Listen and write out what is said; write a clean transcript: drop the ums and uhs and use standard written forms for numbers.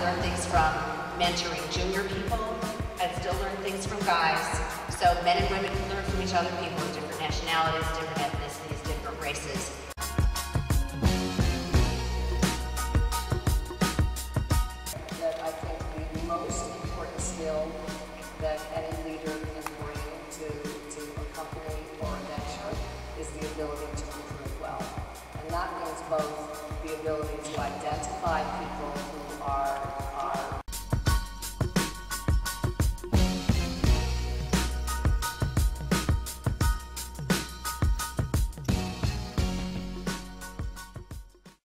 learn things from mentoring junior people. I still learn things from guys. So men and women can learn from each other, people of different nationalities, different ethnicities, different races.